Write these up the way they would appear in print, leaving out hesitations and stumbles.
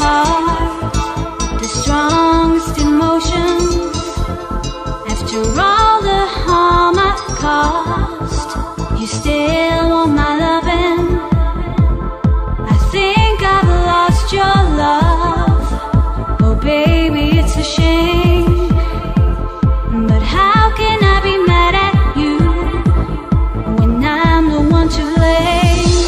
heart, the strongest emotions. After all the harm I've caused, you still want my loving. I think I've lost your love. Oh baby, it's a shame, but how can I be mad at you when I'm the one to blame?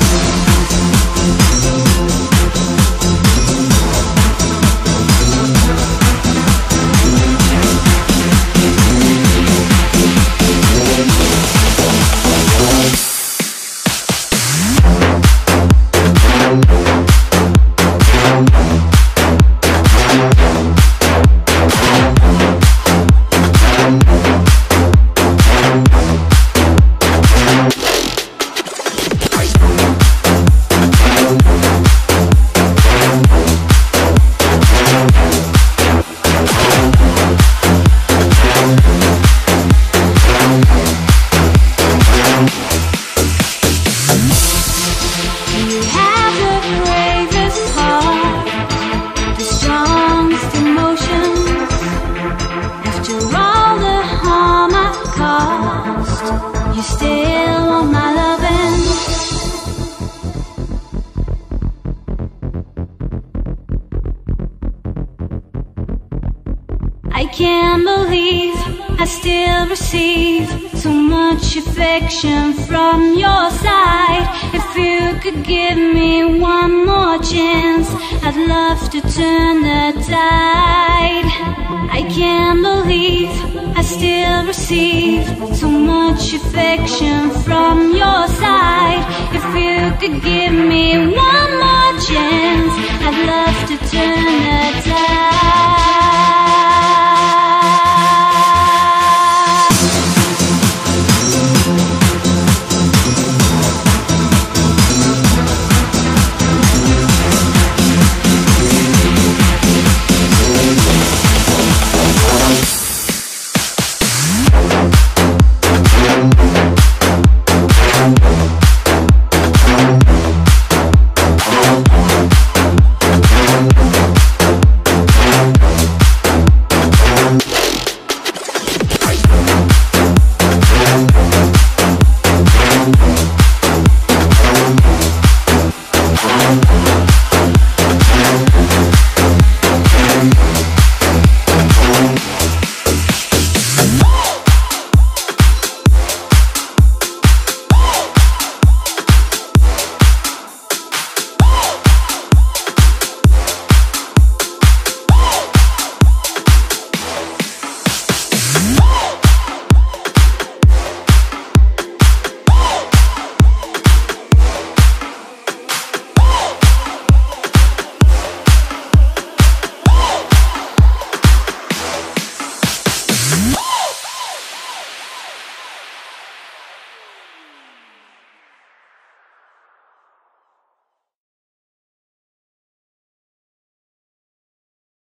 You still want my loving. I can't believe I still receive so much affection from your side. If you could give me one more chance, I'd love to turn the tide. I can't believe I still receive so much affection from your side. If you could give me one more chance, I'd love to turn the tide.